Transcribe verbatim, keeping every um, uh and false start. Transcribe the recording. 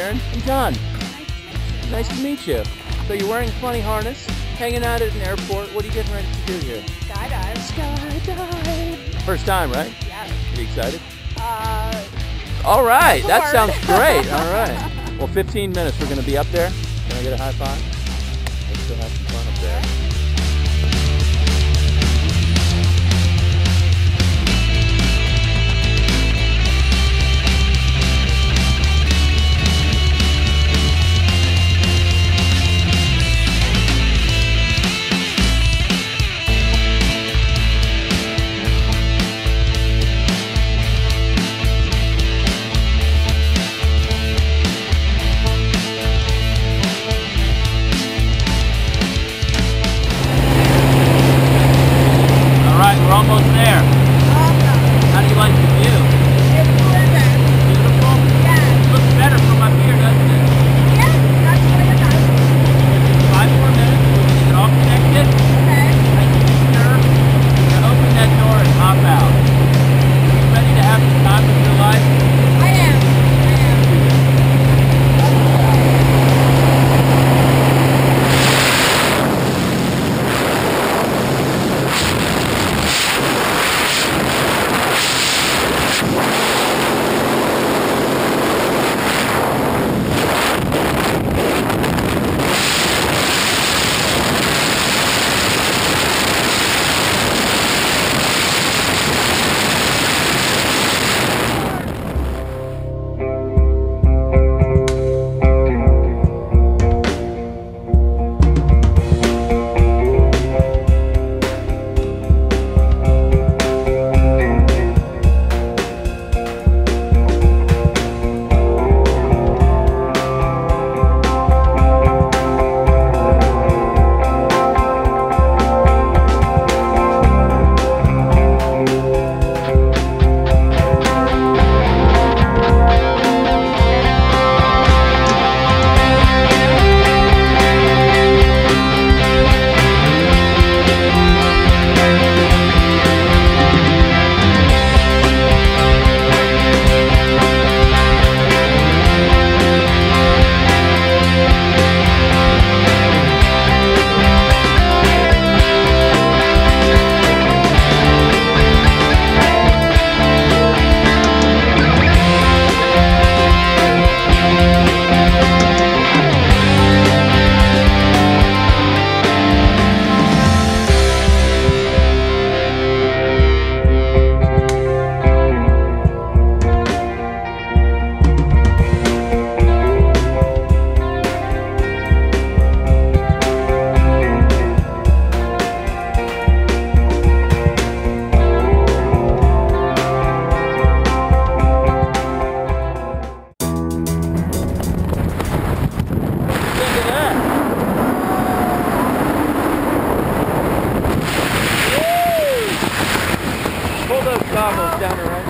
Aaron. I'm John. Nice to meet you. So you're wearing a funny harness, hanging out at an airport. What are you getting ready to do here? Skydive. Skydive. First time, right? Yeah. You excited? Uh. All right. That hard. sounds great. All right. Well, fifteen minutes. We're going to be up there. Can I get a high five? Let's go have some fun up there. We're almost there. Awesome. How do you like the view? It's gorgeous. Beautiful? Yeah. It looks better from up here, doesn't it? Yeah, that's what it does. Five more minutes. We're going to get all connected. Okay. I can be sure to open that door and hop out. Are you ready to have the time of your life? I am. I am. Pull those goggles down around.